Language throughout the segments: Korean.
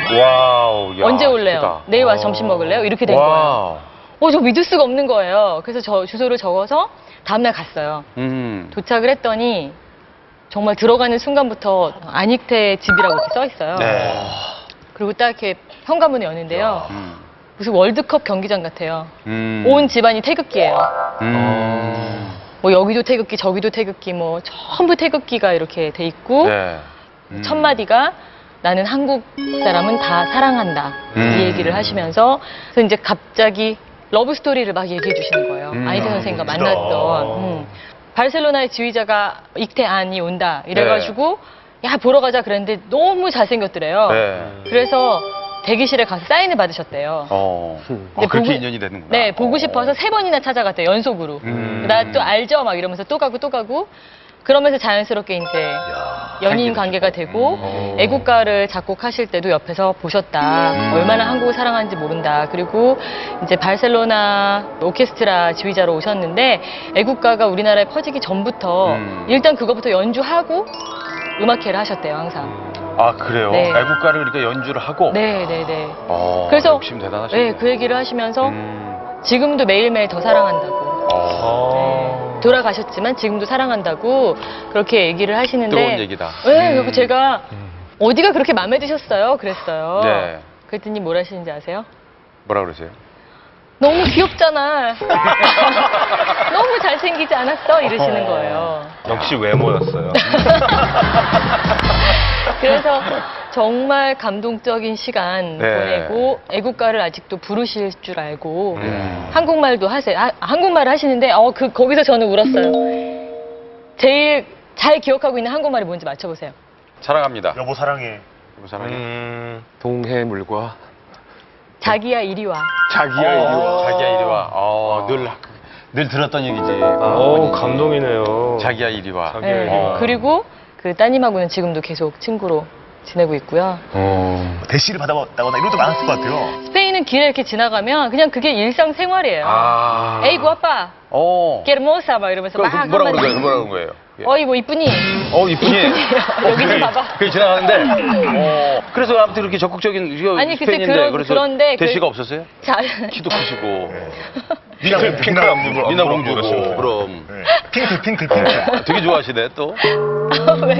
와우. 야, 언제 올래요? 크다. 내일 와서 점심 먹을래요? 이렇게 된 거예요. 저 믿을 수가 없는 거예요. 그래서 저 주소를 적어서 다음날 갔어요. 도착을 했더니 정말 들어가는 순간부터 안익태 집이라고 이렇게 써 있어요. 네. 그리고 딱 이렇게 현관문을 여는데요. 무슨 월드컵 경기장 같아요. 온 집안이 태극기예요. 뭐 여기도 태극기, 저기도 태극기, 뭐 전부 태극기가 이렇게 돼 있고 네. 첫 마디가 나는 한국 사람은 다 사랑한다 이 얘기를 하시면서 그래서 이제 갑자기 러브 스토리를 막 얘기해 주시는 거예요. 안익태 선생님과 만났던 바르셀로나의 지휘자가 익태안이 온다 이래가지고 야 보러 가자 그랬는데 너무 잘생겼더래요. 네. 그래서 대기실에 가서 사인을 받으셨대요. 그렇게 인연이 되는구나. 네, 보고 싶어서 3번이나 찾아갔대요, 연속으로. 나 또 알죠? 막 이러면서 또 가고. 그러면서 자연스럽게 이제 연인 관계가 되고 애국가를 작곡하실 때도 옆에서 보셨다. 얼마나 한국을 사랑하는지 모른다. 그리고 이제 바르셀로나 오케스트라 지휘자로 오셨는데 애국가가 우리나라에 퍼지기 전부터 일단 그거부터 연주하고 음악회를 하셨대요, 항상. 아, 그래요? 네. 애국가를 그러니까 연주를 하고? 네네네. 그래서 욕심 대단하시네. 네, 그 얘기를 하시면서 지금도 매일매일 더 사랑한다고. 네, 돌아가셨지만 지금도 사랑한다고 그렇게 얘기를 하시는데 뜨거운 얘기다. 네, 그리고 제가 어디가 그렇게 마음에 드셨어요? 그랬어요. 네. 그랬더니 뭘 하시는지 아세요? 뭐라 그러세요? 너무 귀엽잖아. 너무 잘생기지 않았어? 이러시는 거예요. 역시 외모였어요. 그래서 정말 감동적인 시간 네. 보내고 애국가를 아직도 부르실 줄 알고 한국말도 하세요. 한국말을 하시는데 거기서 저는 울었어요. 제일 잘 기억하고 있는 한국말이 뭔지 맞춰보세요. 사랑합니다. 여보 사랑해. 여보 사랑해. 동해물과 자기야 이리 와. 자기야 이리 와. 자기야 이리 와. 늘 들었던 얘기지. 감동이네요. 자기야 이리 와. 자기야 이리 네. 와. 그리고 그 따님하고는 지금도 계속 친구로 지내고 있고요. 대시를 받아봤다거나 이런 것도 많았을 것 같아요. 스페인은 길에 이렇게 지나가면 그냥 그게 일상생활이에요. 에이 구아빠, 게르모사 막 이러면서 막 뭐라 한마디. 그런 거예요? 어이 뭐 이쁘니? 이쁘니? 여기 좀 봐봐. 그게 지나가는데. 그래서 아무튼 그렇게 적극적인 아니, 근데 스페인인데 그래서 그런데 대시가 없었어요? 키도 크시고. 미나 공주고. 그럼. 핑클. 되게 좋아하시네 또. 왜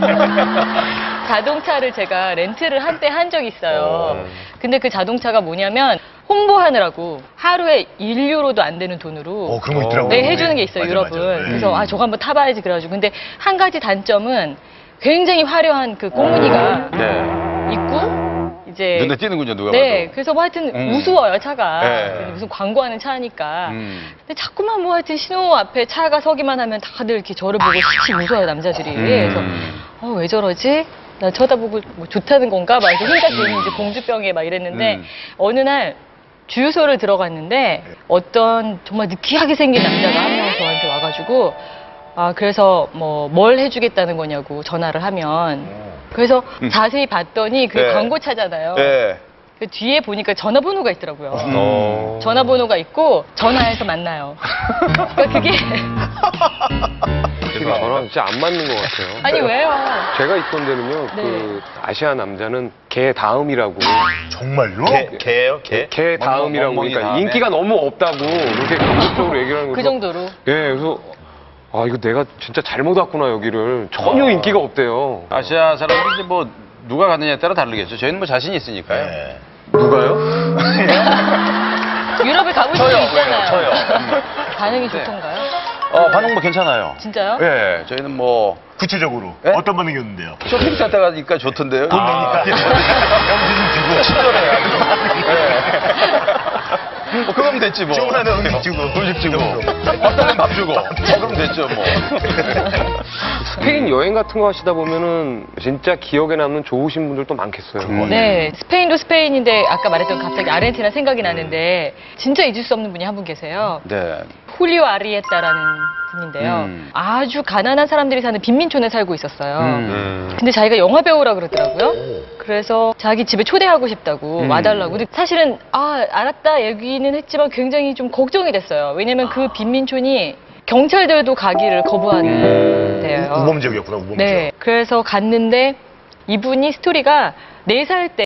자동차를 제가 렌트를 한때 한 적이 있어요. 근데 그 자동차가 뭐냐면 홍보하느라고 하루에 1유로도 안 되는 돈으로 그런 거 있더라고요. 네, 해주는 게 있어요, 맞아, 유럽은. 맞아. 그래서 저거 한번 타봐야지 그래가지고. 근데 한 가지 단점은 굉장히 화려한 그 꽃무늬가 있고 이제 눈에 띄는군요, 누가 네, 봐도. 그래서 뭐 하여튼 우스워요, 차가. 네. 무슨 광고하는 차니까. 근데 자꾸만 뭐 하여튼 신호 앞에 차가 서기만 하면 다들 이렇게 저를 보고 씩 웃어요, 남자들이. 그래서 왜 저러지? 나 쳐다보고 뭐 좋다는 건가? 막 이렇게 혼자 괜히 이제 공주병에 막 이랬는데 어느 날 주유소를 들어갔는데 어떤 정말 느끼하게 생긴 남자가 한 명 저한테 와가지고 그래서 뭐 뭘 해주겠다는 거냐고 전화를 하면 그래서 자세히 봤더니 그게 광고차잖아요. 네. 그 뒤에 보니까 전화번호가 있더라고요. 전화번호가 있고 전화해서 만나요. 그러니까 그게 저랑 진짜 안 맞는 것 같아요. 아니 왜요? 제가 있던 데는요, 그 아시아 남자는 개 다음이라고. 정말요? 개예요? 개? 개 다음이라고. 멍멍이 그러니까 다음에? 인기가 너무 없다고 그렇게 감독적으로 얘기를 하는 거죠. 그 정도로. 예, 그래서 이거 내가 진짜 잘못 왔구나 여기를. 전혀 인기가 없대요. 아시아 사람들이 이제 뭐 누가 가느냐에 따라 다르겠죠. 저희는 뭐 자신이 있으니까요. 네. 누가요? 유럽에 가보신 적 있잖아요. 저요. 반응이 좋던가요? 반응 뭐 괜찮아요. 진짜요? 예, 저희는 뭐 구체적으로 네? 어떤 반응이었는데요? 쇼핑 센터 가니까 좋던데요. 돈 내니까 영수 좀 주고 뭐 그러면 됐지 뭐. 주문하는 음식 주고 음식 주고 밥 달라면 밥 주고 그럼 됐죠 뭐. 스페인 여행 같은 거 하시다 보면은 진짜 기억에 남는 좋으신 분들도 많겠어요. 네, 스페인도 스페인인데 아까 말했던 갑자기 아르헨티나 생각이 나는데 진짜 잊을 수 없는 분이 한 분 계세요. 네. 훌리오 아리에타라는 분인데요. 아주 가난한 사람들이 사는 빈민촌에 살고 있었어요. 근데 자기가 영화 배우라 그러더라고요. 그래서 자기 집에 초대하고 싶다고 와달라고. 근데 사실은 알았다 얘기는 했지만 굉장히 좀 걱정이 됐어요. 왜냐면 그 빈민촌이 경찰들도 가기를 거부하는 데예요. 우범지역이었구나, 우범지역. 네, 그래서 갔는데 이분이 스토리가 4살 때